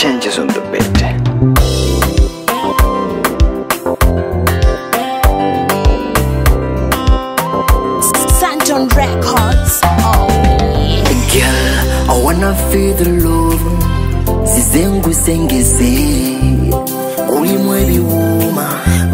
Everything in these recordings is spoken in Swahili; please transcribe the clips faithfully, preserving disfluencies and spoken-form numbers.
changes on the beat. Records. Oh yeah. Girl, I wanna feel the love. Zizengu sengese ulimwe biwuma.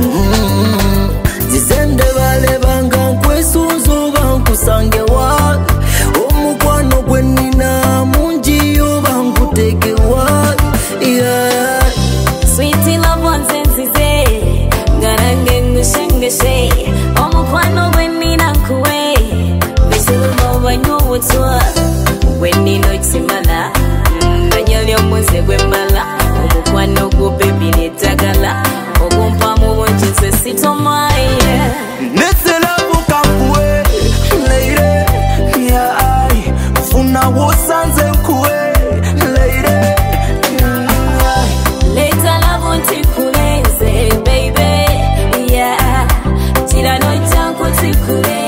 Zizende bale banga nkwesunzo bankusange wa. Omukwano gwe nina mungi yo bankuteke wa. Yeah. Sweetie love ones nzize ngarange ngushengese. Omukwano gwe nina nkuwe. I know what's what when you know it's mala. Nanyali omuze gwe mala. Omukwano gwo baby netagala. Ogumpa mu bonjese sitomaye. Nese love kampwe lady. Yeah, I funa wosanze kuwe lady. Later love untikuleze baby. Yeah, tira no changu tikule.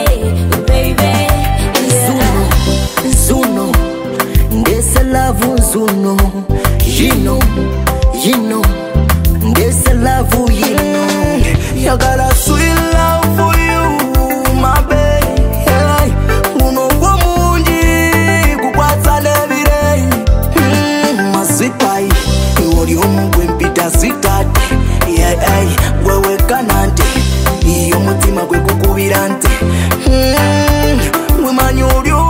Zuno, you know, you know, this love, you know. You got a sweet love for you, my baby. Hey, uno kwa mungi, kukwata every day. Mm, my sweet pie, you are the home when Peter sweet daddy. Yeah, hey, wewe kanante, iyo mutima kwe kukubirante. Mm, we manyori.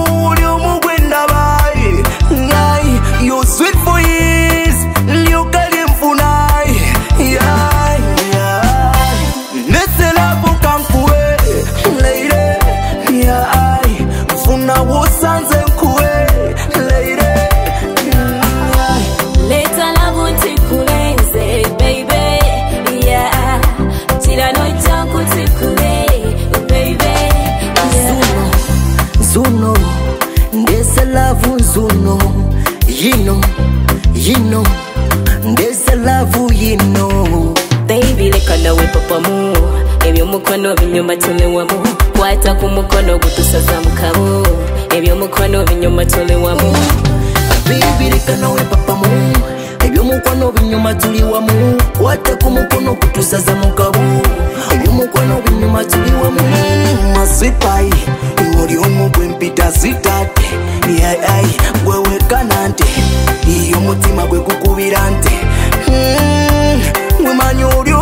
You sweet for years, you can imfunai. Yeah, yeah. Nese love kankwe, lady. Yeah, funa wosanze kwe, lady. Later love untikuleze, baby. Yeah, tira no changu tikule, baby. Zuno, Zuno, nese love Zuno. You know, you know, there's a love, you know. Baby, leka nawe papa mu. Ebyo mukono binyuma tulewa mu. Kwata ku mukono gutusaza mukabo. Ebyo mukono binyuma tulewa mu. Baby, leka nawe papa mu. Ebyo mukono binyuma tulewa mu. Kwata ku mukono gutusaza mukabo. Ebyo mukono binyuma tulewa mu. My sweet pie, you are the one when Peter sweet daddy. Yeah, ay, wewe kanante. Iyo mutima gwe kukubirante. Mm, we manyori